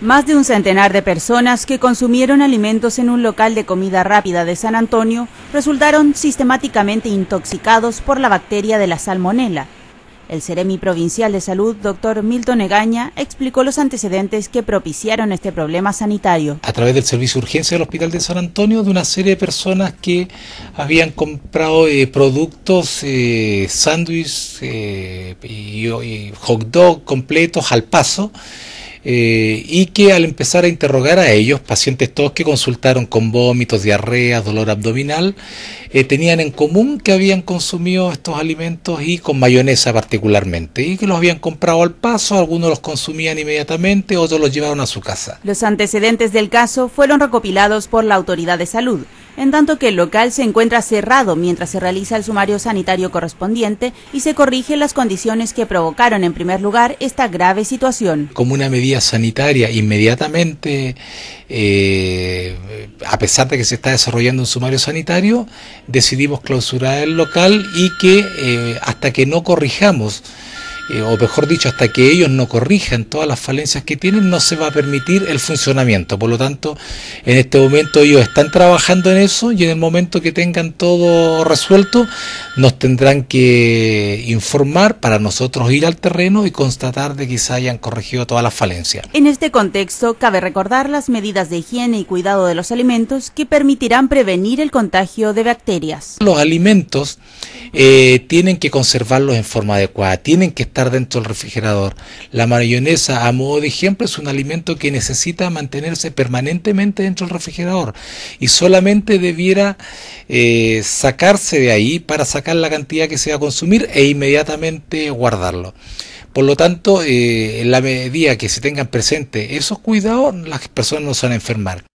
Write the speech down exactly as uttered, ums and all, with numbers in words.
Más de un centenar de personas que consumieron alimentos en un local de comida rápida de San Antonio resultaron sistemáticamente intoxicados por la bacteria de la salmonela. El Seremi Provincial de Salud, doctor Milton Egaña, explicó los antecedentes que propiciaron este problema sanitario. A través del servicio de urgencia del Hospital de San Antonio, de una serie de personas que habían comprado eh, productos, eh, sándwiches eh, y, y hot dog completos al paso, Eh, y que al empezar a interrogar a ellos, pacientes todos que consultaron con vómitos, diarrea, dolor abdominal, eh, tenían en común que habían consumido estos alimentos y con mayonesa particularmente, y que los habían comprado al paso, algunos los consumían inmediatamente, otros los llevaron a su casa. Los antecedentes del caso fueron recopilados por la autoridad de salud, en tanto que el local se encuentra cerrado mientras se realiza el sumario sanitario correspondiente y se corrigen las condiciones que provocaron en primer lugar esta grave situación. Como una medida sanitaria, inmediatamente, eh, a pesar de que se está desarrollando un sumario sanitario, decidimos clausurar el local y que eh, hasta que no corrijamos, Eh, o mejor dicho, hasta que ellos no corrijan todas las falencias que tienen, no se va a permitir el funcionamiento. Por lo tanto, en este momento ellos están trabajando en eso y en el momento que tengan todo resuelto, nos tendrán que informar para nosotros ir al terreno y constatar de que se hayan corregido todas las falencias. En este contexto, cabe recordar las medidas de higiene y cuidado de los alimentos que permitirán prevenir el contagio de bacterias. Los alimentos eh, tienen que conservarlos en forma adecuada, tienen que estar dentro del refrigerador. La mayonesa, a modo de ejemplo, es un alimento que necesita mantenerse permanentemente dentro del refrigerador y solamente debiera eh, sacarse de ahí para sacar la cantidad que se va a consumir e inmediatamente guardarlo. Por lo tanto, eh, en la medida que se tengan presente esos cuidados, las personas no se van a enfermar.